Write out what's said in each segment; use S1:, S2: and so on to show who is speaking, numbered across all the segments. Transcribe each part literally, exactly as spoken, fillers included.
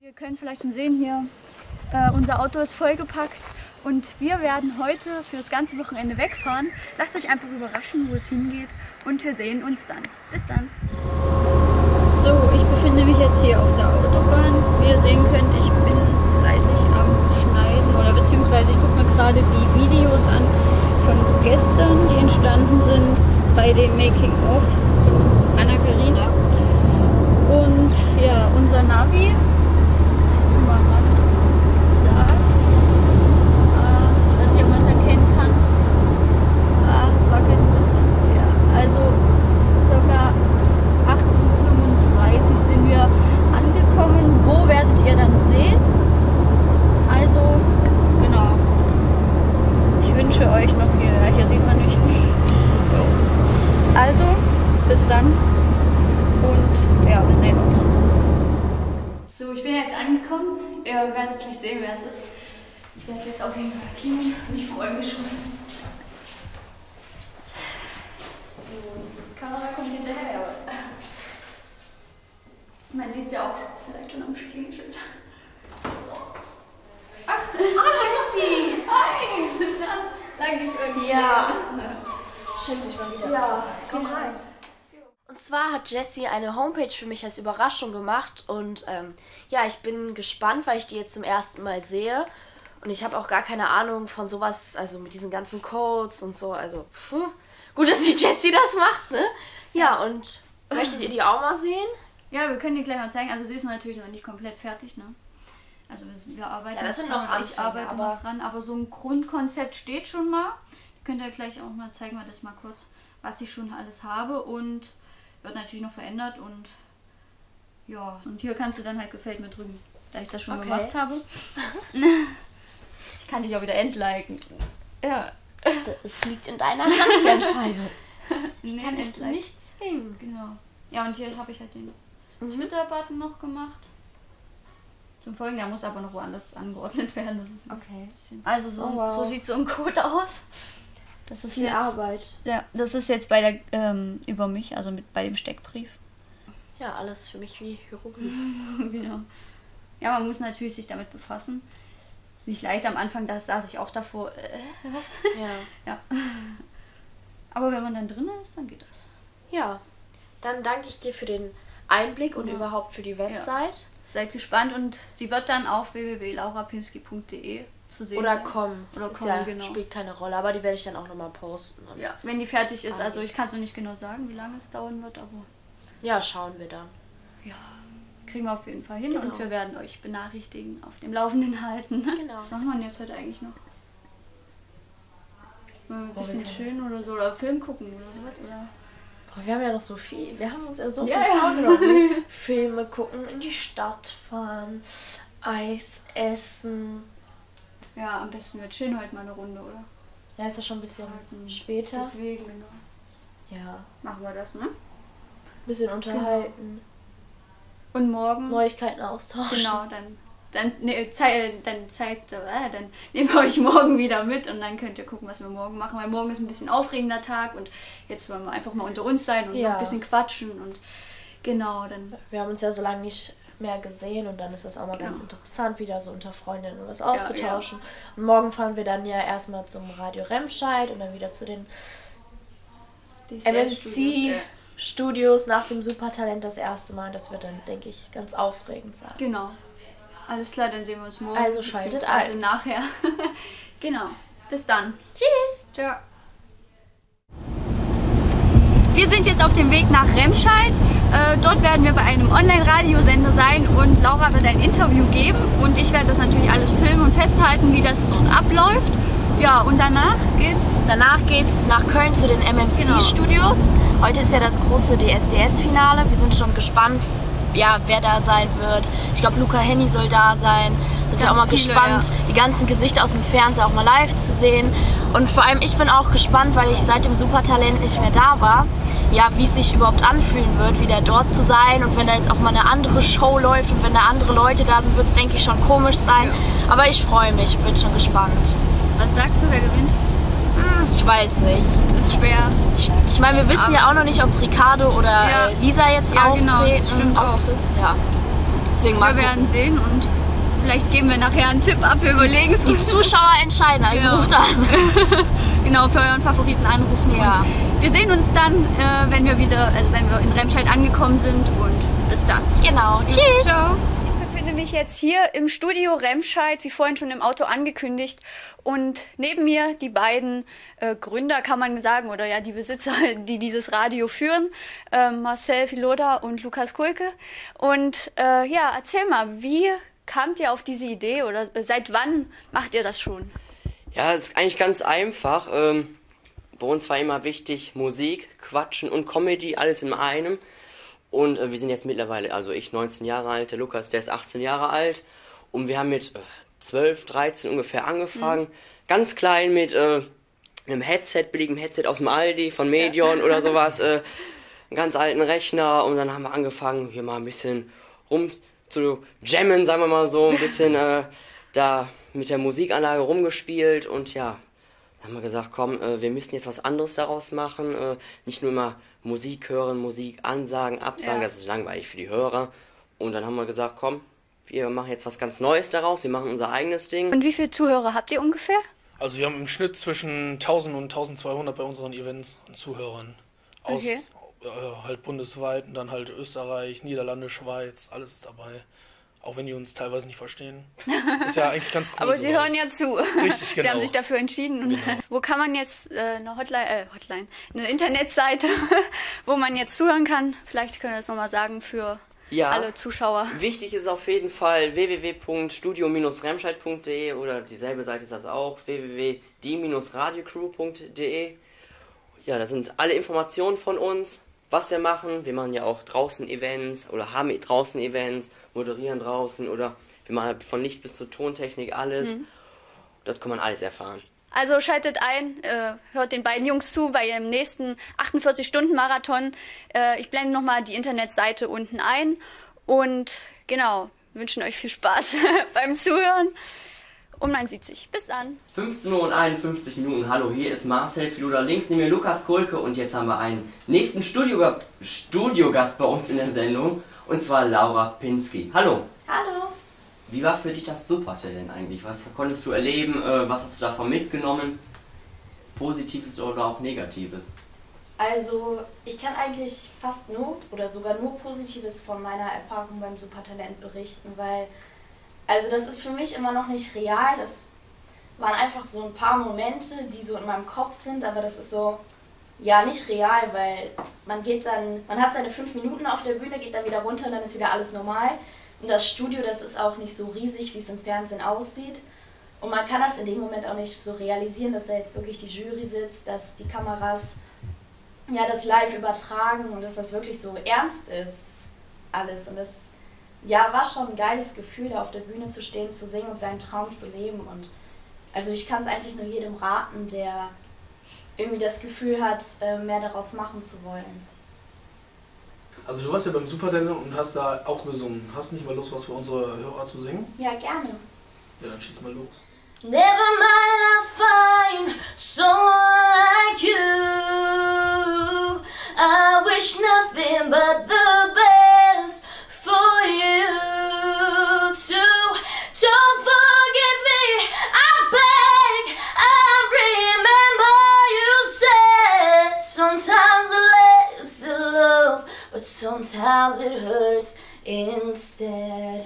S1: Ihr könnt vielleicht schon sehen hier, äh, unser Auto ist vollgepackt und wir werden heute für das ganze Wochenende wegfahren. Lasst euch einfach überraschen, wo es hingeht und wir sehen uns dann. Bis dann! So, ich befinde mich jetzt hier auf der Autobahn. Wie ihr sehen könnt, ich bin fleißig am Schneiden oder beziehungsweise ich gucke mir gerade die Videos an von gestern, die entstanden sind bei dem Making-of von Anna-Karina. Und ja, unser Navi, weißt du mal ran, sagt, äh, ich weiß nicht, ob man es erkennen kann, ah, es wackelt ein bisschen, ja, also circa achtzehn Uhr fünfunddreißig sind wir angekommen. Wo werdet ihr dann sehen? Also, genau. Ich wünsche euch noch viel. Ja, hier sieht man nicht. Also, bis dann. Und ja, wir sehen uns. So, ich bin jetzt angekommen. Ihr werdet gleich sehen, wer es ist. Ich werde jetzt auf jeden Fall klingeln und ich freue mich schon. So, die Kamera kommt hinterher. Man sieht sie ja auch vielleicht schon am Klingelschild. Ach,
S2: Ah, Jessie!
S1: hi! Na, lange nicht irgendwie.
S2: Ja. Schön, dich mal wieder.
S1: Ja,
S2: Komm rein. Und zwar hat Jessie eine Homepage für mich als Überraschung gemacht und ähm, ja, ich bin gespannt, weil ich die jetzt zum ersten Mal sehe und ich habe auch gar keine Ahnung von sowas, also mit diesen ganzen Codes und so, also pfuh. Gut, dass die Jessie das macht, ne? Ja, und möchtet ihr die auch mal sehen?
S1: Ja, wir können die gleich mal zeigen. Also sie ist natürlich noch nicht komplett fertig, ne? Also wir, wir arbeiten
S2: Ja, das sind
S1: dran,
S2: noch
S1: ich
S2: Anfänge,
S1: arbeite
S2: aber
S1: noch dran, aber so ein Grundkonzept steht schon mal. Könnt ihr gleich auch mal zeigen, wir das mal kurz, was ich schon alles habe und wird natürlich noch verändert und ja, und hier kannst du dann halt gefällt mir drücken, da ich das schon
S2: Okay.
S1: gemacht habe. Ich kann dich auch wieder entliken. Ja.
S2: es liegt in deiner Hand, die Entscheidung. Ich
S1: Nee,
S2: kann dich
S1: entliken.
S2: nicht zwingen.
S1: Genau. Ja, und hier habe ich halt den
S2: Mhm.
S1: Twitter-Button noch gemacht. Zum Folgen, der muss aber noch woanders angeordnet werden. Das ist ein
S2: Okay.
S1: bisschen. Also so,
S2: Oh, wow.
S1: so sieht so ein Code aus. Das ist
S2: Viel
S1: jetzt,
S2: Arbeit.
S1: ja, das ist jetzt bei der ähm, über mich, also mit bei dem Steckbrief.
S2: Ja, alles für mich wie Hieroglyphen.
S1: Genau. Ja, man muss natürlich sich damit befassen. Ist nicht leicht am Anfang, da saß ich auch davor. Äh, was?
S2: Ja.
S1: Ja. Aber wenn man dann drin ist, dann geht das.
S2: Ja, dann danke ich dir für den Einblick und
S1: Ja.
S2: überhaupt für die Website.
S1: Seid gespannt und sie wird dann auf w w w punkt laura pinsky punkt d e zu sehen
S2: Oder
S1: sein.
S2: kommen.
S1: Oder
S2: Ist
S1: kommen,
S2: ja,
S1: genau.
S2: spielt keine Rolle, aber die werde ich dann auch nochmal posten. Und
S1: Ja, wenn die fertig ist.
S2: Ah,
S1: Also
S2: die-
S1: ich kann es noch nicht genau sagen, wie lange es dauern wird, aber
S2: ja, schauen wir dann.
S1: ja, kriegen wir auf jeden Fall hin
S2: Genau.
S1: und wir werden euch benachrichtigen, auf dem Laufenden halten.
S2: Genau.
S1: Was machen wir denn jetzt heute eigentlich noch? Mal ein
S2: Boah,
S1: bisschen
S2: wir können-
S1: chillen oder so, oder Film gucken oder sowas, oder?
S2: Boah, wir haben ja noch so viel. Wir haben uns ja so
S1: Ja,
S2: viel
S1: ja.
S2: vorgenommen. Filme gucken, in die Stadt fahren, Eis essen.
S1: Ja, am besten wir chillen heute mal eine Runde, oder?
S2: Ja, ist ja schon ein bisschen
S1: Halten.
S2: später.
S1: Deswegen, genau.
S2: Ja,
S1: Machen wir das, ne?
S2: ein bisschen unterhalten,
S1: Und morgen,
S2: Neuigkeiten austauschen.
S1: genau, dann, dann, ne, zei dann zeigt, äh, dann nehmen wir euch morgen wieder mit und dann könnt ihr gucken, was wir morgen machen, weil morgen ist ein bisschen aufregender Tag und jetzt wollen wir einfach mal unter uns sein und
S2: Ja.
S1: noch ein bisschen quatschen und genau, dann,
S2: Wir haben uns ja so lange nicht mehr gesehen und dann ist das auch mal ganz
S1: Genau.
S2: interessant, wieder so unter Freundinnen was
S1: Ja,
S2: auszutauschen. Und morgen fahren wir dann ja erstmal zum Radio Remscheid und dann wieder zu den M M C-Studios nach dem Supertalent das erste Mal. Das wird dann, denke ich, ganz aufregend sein.
S1: Genau. Alles klar, dann sehen wir uns morgen.
S2: Also schaltet
S1: beziehungsweise
S2: ein.
S1: nachher. Genau. Bis dann.
S2: Tschüss!
S1: Ciao. Wir sind jetzt auf dem Weg nach Remscheid. Äh, dort werden wir bei einem Online-Radiosender sein und Laura wird ein Interview geben und ich werde das natürlich alles filmen und festhalten, wie das dort abläuft. Ja, und danach geht's.
S2: Danach geht's nach Köln zu den M M C-Studios. Heute ist ja das große D S D S-Finale. Wir sind schon gespannt, ja, wer da sein wird. Ich glaube, Luca Henny soll da sein. Sind wir
S1: Ganz
S2: auch mal
S1: viele,
S2: gespannt,
S1: ja.
S2: die ganzen Gesichter aus dem Fernsehen auch mal live zu sehen. Und vor allem ich bin auch gespannt, weil ich seit dem Supertalent nicht mehr da war, ja, wie es sich überhaupt anfühlen wird, wieder dort zu sein. Und wenn da jetzt auch mal eine andere Show läuft und wenn da andere Leute da sind, wird es, denke ich, schon komisch sein.
S1: Ja.
S2: Aber ich freue mich, bin schon gespannt.
S1: Was sagst du, wer gewinnt?
S2: Ich weiß nicht.
S1: Das ist schwer.
S2: Ich, ich meine, wir wissen ja auch noch nicht, ob Ricardo oder
S1: Ja.
S2: äh, Lisa jetzt
S1: Ja,
S2: auftreten.
S1: genau, das stimmt auch.
S2: auftritt. Ja. Deswegen mal
S1: wir werden sehen und vielleicht geben wir nachher einen Tipp ab, wir überlegen es.
S2: Die Zuschauer entscheiden, also
S1: ja.
S2: ruft an.
S1: Genau, für euren Favoriten anrufen.
S2: Ja.
S1: Und wir sehen uns dann, äh, wenn wir wieder, also wenn wir in Remscheid angekommen sind und bis dann.
S2: Genau, tschüss.
S1: Ciao. Ich befinde mich jetzt hier im Studio Remscheid, wie vorhin schon im Auto angekündigt. Und neben mir die beiden äh, Gründer, kann man sagen, oder ja, die Besitzer, die dieses Radio führen, äh, Marcel Filoda und Lukas Kulke. Und äh, ja, erzähl mal, wie kamt ihr auf diese Idee oder seit wann macht ihr das schon?
S3: Ja, es ist eigentlich ganz einfach. Ähm, bei uns war immer wichtig Musik, Quatschen und Comedy, alles in einem. Und äh, wir sind jetzt mittlerweile, also ich neunzehn Jahre alt, der Lukas, der ist achtzehn Jahre alt. Und wir haben mit äh, zwölf, dreizehn ungefähr angefangen. Mhm. Ganz klein mit äh, einem Headset, billigem Headset aus dem Aldi, von Medion ja. oder sowas. Äh, einen ganz alten Rechner. Und dann haben wir angefangen, hier mal ein bisschen rum zu jammen, sagen wir mal so. Ein bisschen äh, da mit der Musikanlage rumgespielt. Und ja, dann haben wir gesagt, komm, äh, wir müssen jetzt was anderes daraus machen. Äh, nicht nur immer Musik hören, Musik ansagen, absagen. Ja. Das ist langweilig für die Hörer. Und dann haben wir gesagt, komm, wir machen jetzt was ganz Neues daraus, wir machen unser eigenes Ding.
S1: Und wie viele Zuhörer habt ihr ungefähr?
S4: Also wir haben im Schnitt zwischen tausend und tausendzweihundert bei unseren Events an Zuhörern. Aus
S1: okay.
S4: äh, halt bundesweit und dann halt Österreich, Niederlande, Schweiz, alles ist dabei. Auch wenn die uns teilweise nicht verstehen. Ist ja eigentlich ganz cool.
S1: Aber sie hören ja zu.
S4: Richtig, genau.
S1: Sie haben sich dafür entschieden. Und
S4: genau.
S1: Wo kann man jetzt äh, eine Hotline, äh, Hotline, eine Internetseite, wo man jetzt zuhören kann? Vielleicht können wir das nochmal sagen für ja, alle Zuschauer.
S3: Wichtig ist auf jeden Fall w w w punkt studio remscheid punkt d e oder dieselbe Seite ist das auch, w w w punkt die radiocrew punkt d e. Ja, da sind alle Informationen von uns, was wir machen. Wir machen ja auch draußen Events oder haben draußen Events, moderieren draußen oder wir machen von Licht bis zur Tontechnik alles. Mhm. Das kann man alles erfahren.
S1: Also schaltet ein, äh, hört den beiden Jungs zu bei ihrem nächsten achtundvierzig-Stunden-Marathon. Äh, ich blende nochmal die Internetseite unten ein und genau, wünschen euch viel Spaß beim Zuhören und man sieht sich. Bis dann.
S3: fünfzehn Uhr und einundfünfzig Minuten. Hallo, hier ist Marcel Filoda, links neben mir Lukas Kulke und jetzt haben wir einen nächsten Studiogast Studio bei uns in der Sendung und zwar Laura Pinsky. Hallo.
S2: Hallo.
S3: Wie war für dich das Supertalent eigentlich? Was konntest du erleben? Was hast du davon mitgenommen? Positives oder auch Negatives?
S2: Also, ich kann eigentlich fast nur oder sogar nur Positives von meiner Erfahrung beim Supertalent berichten, weil, also das ist für mich immer noch nicht real. Das waren einfach so ein paar Momente, die so in meinem Kopf sind, aber das ist so, ja, nicht real, weil man geht dann, man hat seine fünf Minuten auf der Bühne, geht dann wieder runter und dann ist wieder alles normal. Und das Studio, das ist auch nicht so riesig, wie es im Fernsehen aussieht. Und man kann das in dem Moment auch nicht so realisieren, dass da jetzt wirklich die Jury sitzt, dass die Kameras ja das live übertragen und dass das wirklich so ernst ist, alles. Und das ja, war schon ein geiles Gefühl, da auf der Bühne zu stehen, zu singen und seinen Traum zu leben. Und also ich kann es eigentlich nur jedem raten, der irgendwie das Gefühl hat, mehr daraus machen zu wollen.
S4: Also du warst ja beim Supertalent und hast da auch gesungen. Hast du nicht mal Lust, was für unsere Hörer zu singen?
S2: Ja, gerne.
S4: Ja, dann schieß mal los.
S2: Never mind, I'll find someone like you. I wish nothing but the best for you too. Don't forget me, I beg. I remember you said sometimes less in love, but sometimes it hurts instead.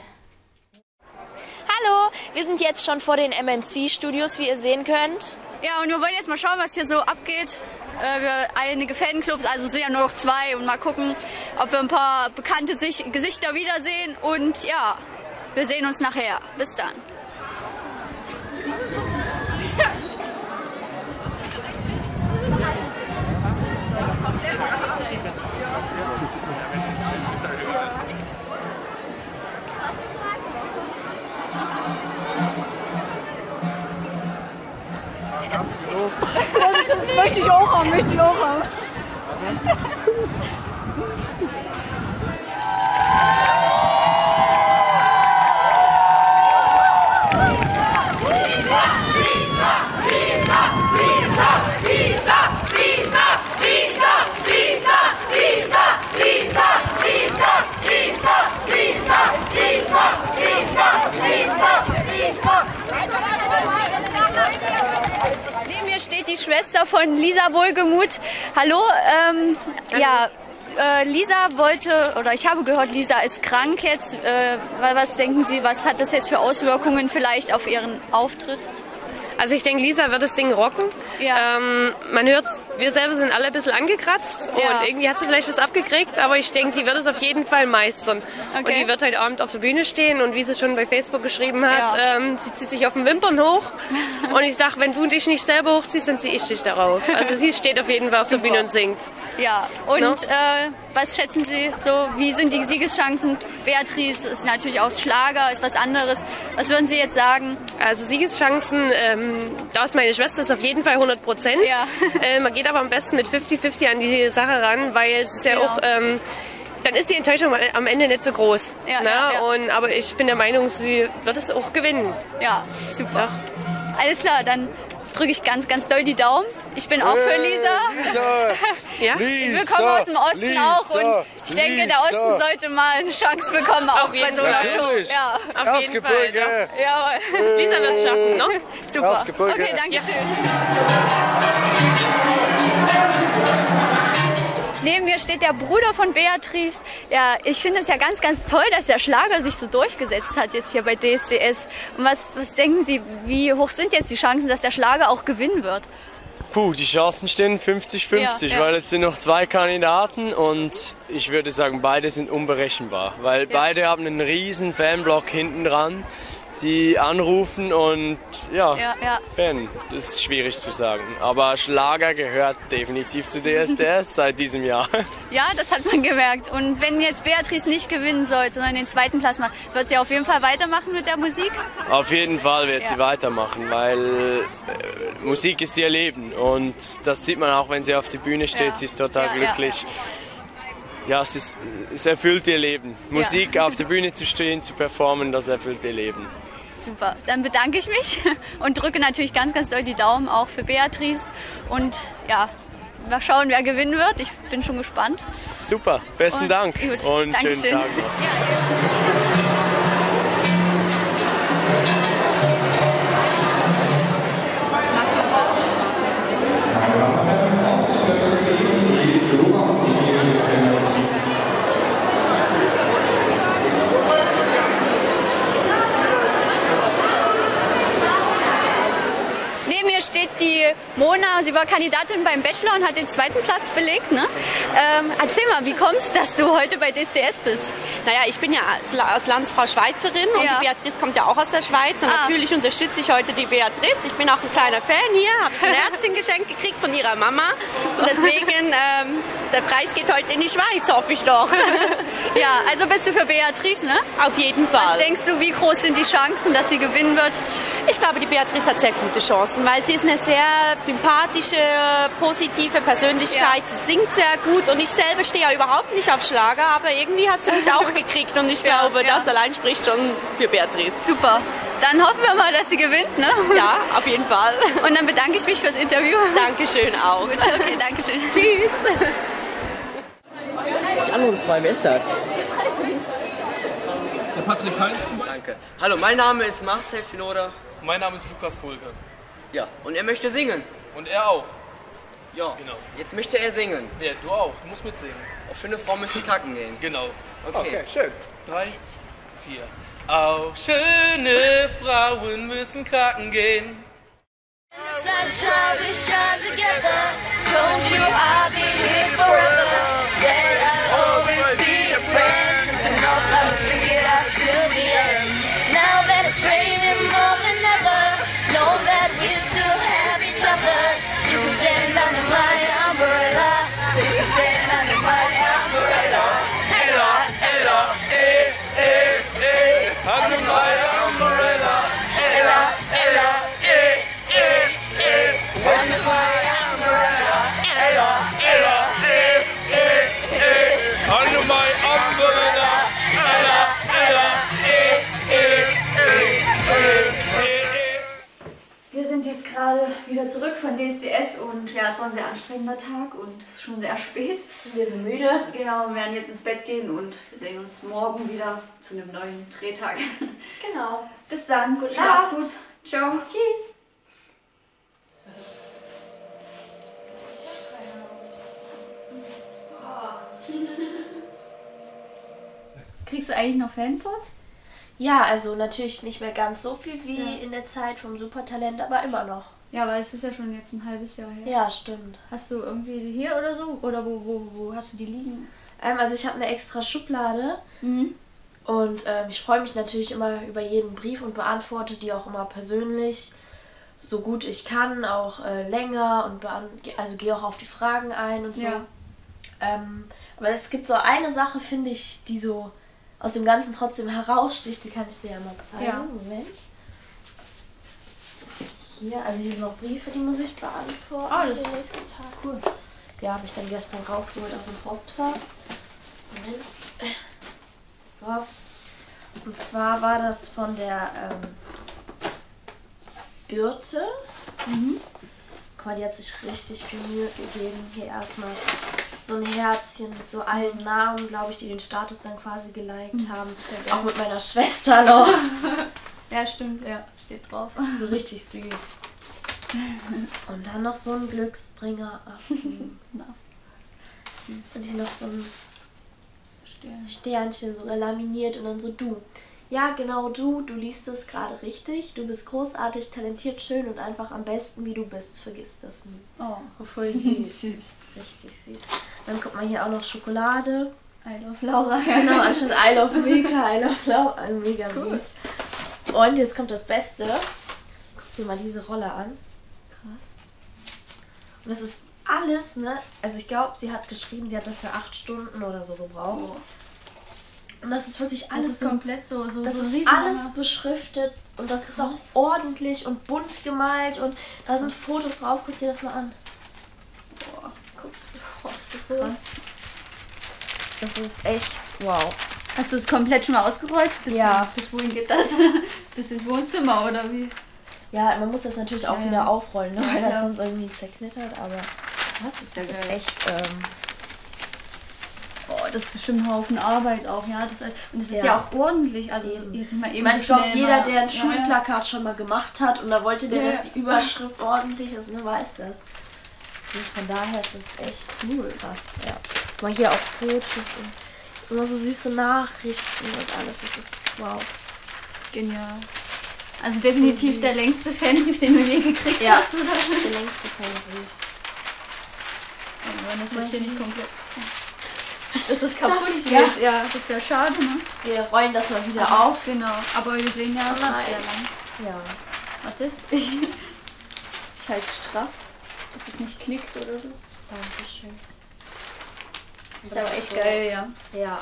S5: Hallo, wir sind jetzt schon vor den M M C-Studios, wie ihr sehen könnt.
S1: Ja, und wir wollen jetzt mal schauen, was hier so abgeht. Äh, wir einige Fanclubs, also es sind ja nur noch zwei, und mal gucken, ob wir ein paar bekannte Sich- Gesichter wiedersehen. Und ja, wir sehen uns nachher. Bis dann.
S6: Das möchte ich auch haben, möchte ich auch haben.
S7: Lisa, Lisa, Lisa, Lisa, Lisa, Lisa,
S1: Schwester von Lisa Wohlgemuth. Hallo, ähm, Hallo. ja, äh, Lisa wollte, oder ich habe gehört, Lisa ist krank jetzt. Äh, was denken Sie, was hat das jetzt für Auswirkungen vielleicht auf Ihren Auftritt?
S7: Also ich denke, Lisa wird das Ding rocken.
S1: Ja.
S7: Ähm, man hört's, wir selber sind alle ein bisschen angekratzt
S1: ja.
S7: und irgendwie hat sie vielleicht was abgekriegt, aber ich denke, die wird es auf jeden Fall meistern. Okay. Und die wird heute Abend auf der Bühne stehen und wie sie schon bei Facebook geschrieben hat, ja. ähm, sie zieht sich auf den Wimpern hoch und ich sage, wenn du dich nicht selber hochziehst, dann ziehe ich dich darauf. Also sie steht auf jeden Fall auf Super. der Bühne und singt.
S1: Ja, und
S7: no?
S1: äh, was schätzen Sie so, wie sind die Siegeschancen? Beatrice ist natürlich auch Schlager, ist was anderes. Was würden Sie jetzt sagen?
S7: Also Siegeschancen, ähm, da ist meine Schwester ist auf jeden Fall hundert Prozent.
S1: Ja.
S7: Äh, man geht aber am besten mit fünfzig fünfzig an die Sache ran, weil es ist ja
S1: genau.
S7: auch, ähm, dann ist die Enttäuschung am Ende nicht so groß.
S1: Ja,
S7: ne?
S1: ja, ja.
S7: Und, aber ich bin der Meinung, sie wird es auch gewinnen.
S1: Ja, super. Ach. Alles klar, dann drücke ich ganz, ganz doll die Daumen. Ich bin auch für Lisa.
S8: Lisa!
S7: ja?
S8: Lisa!
S1: Wir kommen aus dem Osten
S8: Lisa,
S1: auch und ich denke,
S8: Lisa.
S1: der Osten sollte mal eine Chance bekommen, auch
S7: Auf jeden
S1: bei so einer
S8: Fall.
S1: Show. Ja.
S7: Auf jeden Fall.
S8: Ja.
S1: Jawohl.
S7: Lisa wird es schaffen, ne?
S1: Super.
S8: Erzgebirge.
S1: Okay, danke schön. Neben mir steht der Bruder von Beatrice. Ja, ich finde es ja ganz, ganz toll, dass der Schlager sich so durchgesetzt hat jetzt hier bei D S D S. Und was, was denken Sie, wie hoch sind jetzt die Chancen, dass der Schlager auch gewinnen wird?
S9: Puh, die Chancen stehen fünfzig fünfzig,
S1: ja, ja.
S9: weil es sind noch zwei Kandidaten und ich würde sagen, beide sind unberechenbar, weil ja. beide haben einen riesen Fanblock hinten dran, die anrufen und ja,
S1: ja, ja.
S9: Fan, das ist schwierig zu sagen. Aber Schlager gehört definitiv zu D S D S seit diesem Jahr.
S1: Ja, das hat man gemerkt. Und wenn jetzt Beatrice nicht gewinnen sollte, sondern den zweiten Platz macht, wird sie auf jeden Fall weitermachen mit der Musik?
S9: Auf jeden Fall wird
S1: ja.
S9: sie weitermachen, weil äh, Musik ist ihr Leben und das sieht man auch, wenn sie auf der Bühne steht, ja. sie ist total
S1: ja,
S9: glücklich. Ja. Ja, es, ist, es erfüllt ihr Leben. Musik ja. auf der Bühne zu stehen, zu performen, das erfüllt ihr Leben.
S1: Super, dann bedanke ich mich und drücke natürlich ganz, ganz doll die Daumen auch für Beatrice. Und ja, mal schauen, wer gewinnen wird. Ich bin schon gespannt.
S9: Super, besten
S1: und,
S9: Dank
S1: gut,
S9: und
S1: Dankeschön.
S9: schönen Tag noch.
S1: Steht die Mona, sie war Kandidatin beim Bachelor und hat den zweiten Platz belegt. Ne? Ähm, erzähl mal, wie kommt es, dass du heute bei D S D S bist?
S10: Naja, ich bin ja als Landsfrau Schweizerin und
S1: ja.
S10: die Beatrice kommt ja auch aus der Schweiz und
S1: ah.
S10: natürlich unterstütze ich heute die Beatrice. Ich bin auch ein kleiner Fan hier, habe ich ein Herzchen geschenkt gekriegt von ihrer Mama und deswegen, ähm, der Preis geht heute in die Schweiz, hoffe ich doch.
S1: Ja, also bist du für Beatrice, ne?
S10: Auf jeden Fall.
S1: Was denkst du, wie groß sind die Chancen, dass sie gewinnen wird?
S10: Ich glaube, die Beatrice hat sehr gute Chancen, weil sie ist eine sehr sympathische, positive Persönlichkeit. Ja. Sie singt sehr gut und ich selber stehe ja überhaupt nicht auf Schlager, aber irgendwie hat sie mich auch gekriegt und ich ja, glaube, ja. das allein spricht schon für Beatrice.
S1: Super. Dann hoffen wir mal, dass sie gewinnt, ne?
S10: Ja, auf jeden Fall.
S1: Und dann bedanke ich mich fürs Interview.
S10: Dankeschön auch.
S1: Gut, okay, Dankeschön. Tschüss.
S11: Die anderen zwei, wer ist das?
S4: Der Patrick Heinz.
S3: Danke. Hallo, mein Name ist Marcel Finoda.
S4: Mein Name ist Lukas Kohlke.
S3: Ja, und er möchte singen.
S4: Und er auch.
S3: Ja,
S4: genau.
S3: Jetzt möchte er singen.
S4: Ja, du auch. Du musst mitsingen.
S3: Auch schöne Frau müsste kacken gehen.
S4: Genau.
S3: Okay,
S8: okay schön.
S4: Drei, vier. Auch schöne Frauen müssen kacken gehen.
S1: Wir sind jetzt gerade wieder zurück von D S D S und ja, es war ein sehr anstrengender Tag und es ist schon sehr spät.
S2: Wir sind müde.
S1: Genau, wir werden jetzt ins Bett gehen und wir sehen uns morgen wieder zu einem neuen Drehtag.
S2: Genau.
S1: Bis dann, gut Schlaf, gut. Ciao.
S2: Tschüss.
S1: Kriegst du eigentlich noch Fanpost?
S2: Ja, also natürlich nicht mehr ganz so viel wie
S1: Ja.
S2: in der Zeit vom Supertalent, aber immer noch.
S1: Ja, weil es ist ja schon jetzt ein halbes Jahr her.
S2: Ja, stimmt.
S1: Hast du irgendwie die hier oder so? Oder wo, wo, wo hast du die liegen?
S2: Ähm, also ich habe eine extra Schublade
S1: Mhm.
S2: und ähm, ich freue mich natürlich immer über jeden Brief und beantworte die auch immer persönlich, so gut ich kann, auch äh, länger und beant also gehe auch auf die Fragen ein und so.
S1: Ja.
S2: Ähm, aber es gibt so eine Sache, finde ich, die so aus dem Ganzen trotzdem heraussticht, die kann ich dir ja mal zeigen.
S1: Ja.
S2: Moment. Hier, also hier sind noch Briefe, die muss ich beantworten.
S1: Ah, das
S2: den nächsten Tag. Cool. Ja, habe ich dann gestern rausgeholt aus dem Postfach. Moment. So. Und zwar war das von der ähm, Birte.
S1: Mhm.
S2: Guck mal, die hat sich richtig viel Mühe gegeben. Hier erstmal so ein Herzchen mit so allen Namen, glaube ich, die den Status dann quasi geliked
S1: Mhm.
S2: haben.
S1: Sehr geil.
S2: Auch mit meiner Schwester noch.
S1: Ja, stimmt, ja, steht drauf.
S2: So richtig süß. Und dann noch so ein Glücksbringer. Ach,
S1: Na,
S2: und hier noch so ein
S1: Stern.
S2: Sternchen, so laminiert und dann so du. Ja, genau du, du liest es gerade richtig. Du bist großartig, talentiert, schön und einfach am besten, wie du bist. Vergiss das nie.
S1: Oh,
S2: Voll süß.
S1: süß.
S2: Richtig süß. Dann guck mal hier auch noch Schokolade.
S1: I love Laura.
S2: Genau, anstatt I love Milka, I love Laura. Also mega
S1: Cool.
S2: süß. Und jetzt kommt das Beste. Guck dir mal diese Rolle an.
S1: Krass.
S2: Und das ist alles, ne? Also ich glaube, sie hat geschrieben, sie hat dafür acht Stunden oder so gebraucht.
S1: Oh.
S2: Und das ist wirklich
S1: Das
S2: alles
S1: ist
S2: so.
S1: komplett so, so,
S2: Das
S1: so
S2: ist
S1: riesen-
S2: alles beschriftet und das ist auch
S1: Krass.
S2: ordentlich und bunt gemalt und da sind Fotos drauf. Guck dir das mal an.
S1: Boah,
S2: Guck, oh, das ist so.
S1: krass.
S2: Das ist echt wow.
S1: Hast du es komplett schon mal ausgerollt? Bis
S2: Ja.
S1: Wohin, bis wohin geht das? Bis ins Wohnzimmer oder wie?
S2: Ja, man muss das natürlich auch
S1: Ja,
S2: wieder
S1: ja.
S2: aufrollen, ne?
S1: Ja,
S2: weil das
S1: klar.
S2: sonst irgendwie zerknittert, aber
S1: Das ist ja
S2: das ist
S1: geil.
S2: echt. Ähm,
S1: Oh, das ist bestimmt ein Haufen Arbeit auch, ja. Das, und es ist
S2: Ja.
S1: ja auch ordentlich. Also
S2: Eben.
S1: jetzt mal
S2: ich
S1: eben
S2: meine,
S1: so
S2: ich glaube,
S1: schnell
S2: jeder,
S1: mal-
S2: der ein
S1: ja,
S2: Schulplakat schon mal gemacht hat und da wollte der,
S1: Ja,
S2: dass
S1: ja.
S2: die Überschrift ordentlich ist, ne, weiß das. Und von daher ist es echt cool. Krass, ja. Guck mal hier auch Fotos und immer so süße Nachrichten und alles. Das ist wow.
S1: Genial. Also definitiv
S2: süß.
S1: der längste Fanbrief, den du je gekriegt
S2: Ja.
S1: hast, oder?
S2: Der längste Fanbrief.
S1: Oh, wenn das
S2: Mal
S1: jetzt hier
S2: hier.
S1: nicht komplett... Dass es
S2: darf
S1: kaputt
S2: nicht,
S1: geht, ja. Das wäre schade, ne?
S2: Wir rollen das mal wieder
S1: Aber-
S2: auf.
S1: Genau, aber wir sehen ja,
S2: Oh
S1: es ist
S2: nein.
S1: sehr lang.
S2: Ja.
S1: Warte, ich, ich halte straff, dass es nicht knickt oder so.
S2: Dankeschön.
S1: Ist aber echt
S2: so-
S1: geil, ja.
S2: Ja.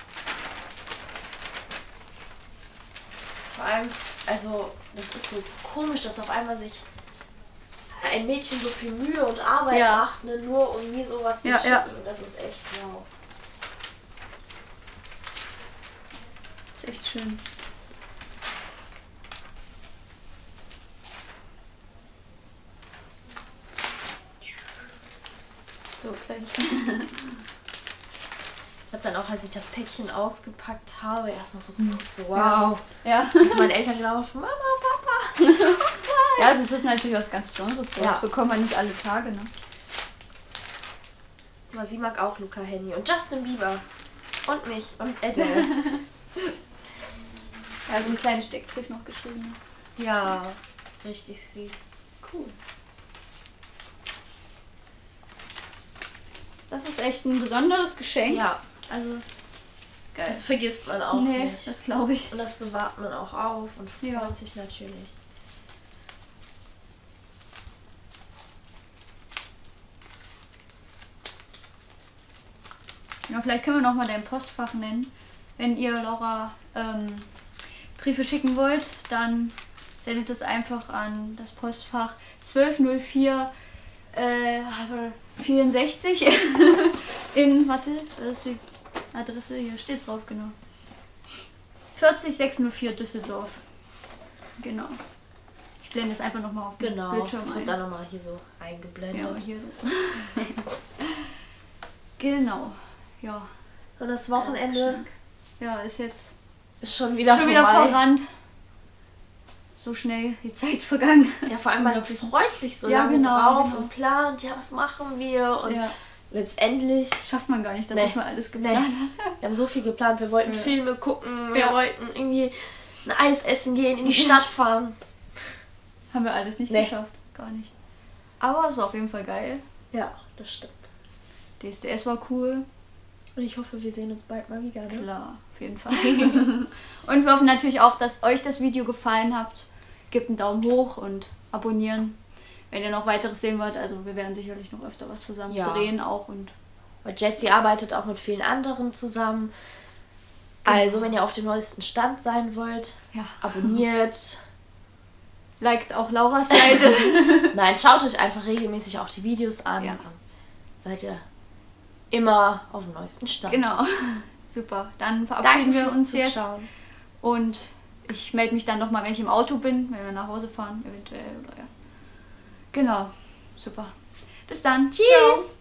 S2: Vor allem, also, das ist so komisch, dass auf einmal sich ein Mädchen so viel Mühe und Arbeit
S1: Ja.
S2: macht, ne, nur um mir sowas zu
S1: Ja,
S2: schicken.
S1: ja.
S2: Das ist echt wow.
S1: Ist echt schön. So, gleich.
S2: Ich habe dann auch, als ich das Päckchen ausgepackt habe, erstmal so geguckt, so wow.
S1: Ja.
S2: Und zu meinen Eltern gelaufen, Mama, Papa.
S1: Ja, das ist natürlich was ganz Besonderes.
S2: Ja.
S1: Das bekommt man nicht alle Tage, ne?
S2: Aber sie mag auch Luca Hänni und Justin Bieber. Und mich und Adele.
S1: Ja, so einen kleinen Steckbrief noch geschrieben.
S2: Ja, richtig süß.
S1: Cool. Das ist echt ein besonderes Geschenk.
S2: Ja,
S1: Also, geil.
S2: das vergisst man auch
S1: nee,
S2: nicht.
S1: das glaube ich.
S2: Und das bewahrt man auch auf und freut
S1: Ja.
S2: sich natürlich.
S1: Ja, vielleicht können wir noch mal dein Postfach nennen. Wenn ihr Laura ähm, Briefe schicken wollt, dann sendet es einfach an das Postfach zwölf null vier äh, vierundsechzig in, warte, das ist die Adresse, hier steht es drauf, genau. vierzig sechshundertvier Düsseldorf. Genau. Ich blende es einfach nochmal auf den
S2: Genau,
S1: Bildschirm
S2: das wird
S1: ein.
S2: dann nochmal hier so eingeblendet.
S1: Ja, hier so. Genau. Ja.
S2: Und das Wochenende
S1: Ja, ist jetzt
S2: ist schon wieder
S1: schon wieder
S2: vorbei.
S1: verrannt. So schnell die Zeit vergangen.
S2: Ja, vor allem man freut sich so
S1: Ja,
S2: lange
S1: genau,
S2: drauf
S1: genau.
S2: und plant, ja, was machen wir? Und
S1: Ja.
S2: letztendlich
S1: schafft man gar nicht, das,
S2: nee.
S1: was man alles geplant hat.
S2: Wir haben so viel geplant. Wir wollten ja. Filme gucken, wir
S1: ja.
S2: wollten irgendwie ein Eis essen gehen, in die Stadt fahren.
S1: Haben wir alles nicht
S2: nee.
S1: geschafft. Gar nicht. Aber es war auf jeden Fall geil.
S2: Ja, das stimmt.
S1: D S D S war cool.
S2: Und ich hoffe, wir sehen uns bald mal wieder. Ne?
S1: Klar, auf jeden Fall. Und wir hoffen natürlich auch, dass euch das Video gefallen hat. Gebt einen Daumen hoch und abonnieren, wenn ihr noch weiteres sehen wollt. Also wir werden sicherlich noch öfter was zusammen ja. drehen auch. Und
S2: weil Jessie arbeitet auch mit vielen anderen zusammen. Genau. Also wenn ihr auf dem neuesten Stand sein wollt,
S1: ja.
S2: abonniert.
S1: Liked auch Lauras Seite.
S2: Nein, schaut euch einfach regelmäßig auch die Videos an.
S1: Ja.
S2: Seid ihr immer auf dem neuesten Stand.
S1: Genau. Super. Dann verabschieden
S2: Danke
S1: wir uns
S2: Zuschauen.
S1: jetzt. Und ich melde mich dann nochmal, wenn ich im Auto bin, wenn wir nach Hause fahren, eventuell. Oder ja. Genau. Super. Bis dann. Tschüss.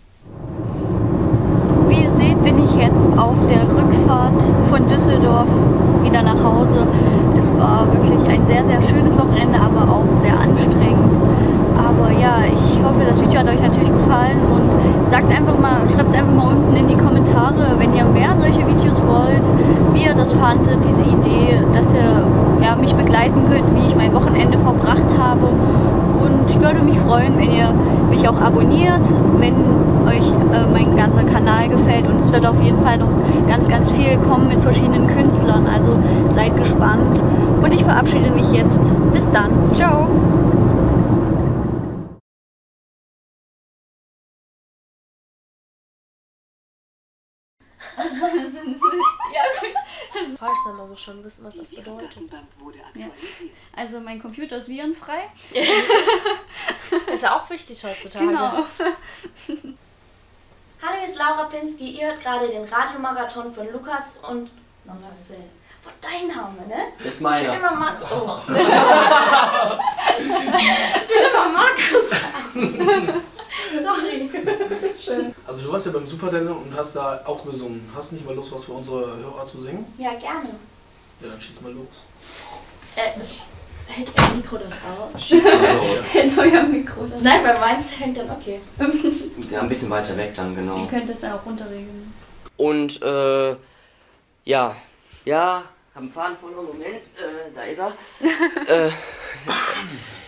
S1: Wie ihr seht, bin ich jetzt auf der Rückfahrt von Düsseldorf wieder nach Hause. Es war wirklich ein sehr, sehr schönes Wochenende, aber auch sehr anstrengend. Aber ja, ich hoffe, das Video hat euch natürlich gefallen und sagt einfach mal, schreibt es einfach mal unten in die Kommentare, wenn ihr mehr solche Videos wollt, wie ihr das fandet, diese Idee, dass ihr ja, mich begleiten könnt, wie ich mein Wochenende verbracht habe. Und ich würde mich freuen, wenn ihr mich auch abonniert, wenn euch äh, mein ganzer Kanal gefällt. Und es wird auf jeden Fall noch ganz, ganz viel kommen mit verschiedenen Künstlern. Also seid gespannt. Und ich verabschiede mich jetzt. Bis dann. Ciao. Ja, gut.
S2: Falsch, man muss schon wissen, was das bedeutet.
S1: Ja. Also mein Computer ist virenfrei.
S2: Ist ja auch wichtig heutzutage.
S1: Genau.
S2: Hallo, hier ist Laura Pinsky. Ihr hört gerade den Radiomarathon von Lukas und Marcel. War dein Name, ne?
S3: Das ist meiner.
S2: Ich will immer Markus. Oh. Ich will immer Markus sagen. Sorry. Schön.
S4: Also du warst ja beim Superdenne und hast da auch gesungen. Hast du nicht mal Lust, was für unsere Hörer zu singen?
S2: Ja, gerne.
S4: Ja, dann schieß mal los.
S2: Äh, das hält euer Mikro das aus?
S1: Hält euer Mikro das?
S2: Nein, bei meins hängt dann okay.
S3: Ja, ein bisschen weiter weg dann, genau.
S1: Ihr könnt es dann auch runterregeln.
S3: Und äh, ja, ja, hab einen Faden verloren, Moment, äh, da ist er. äh,